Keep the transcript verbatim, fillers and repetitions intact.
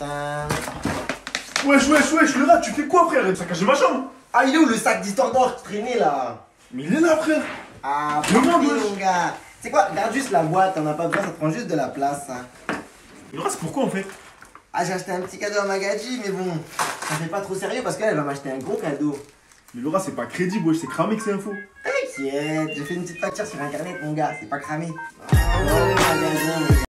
tin. Wesh, wesh, wesh, le rat, tu fais quoi, frère? Ça cache ma chambre. Ah, il est où le sac d'histoire d'or qui traînait là? Mais il est là, frère. Ah, Demande, parfait, wesh. mon gars. C'est quoi? Garde juste la boîte, t'en as pas besoin, ça te prend juste de la place. Hein. Mais le rat, c'est pourquoi en fait? Ah, j'ai acheté un petit cadeau à Magadji, mais bon, ça fait pas trop sérieux parce qu'elle va m'acheter un gros cadeau. Mais le rat, c'est pas crédible, wesh, c'est cramé que c'est info. T'inquiète, j'ai fait une petite facture sur internet, mon gars, c'est pas cramé. Ah ouais, magasin, mon gars.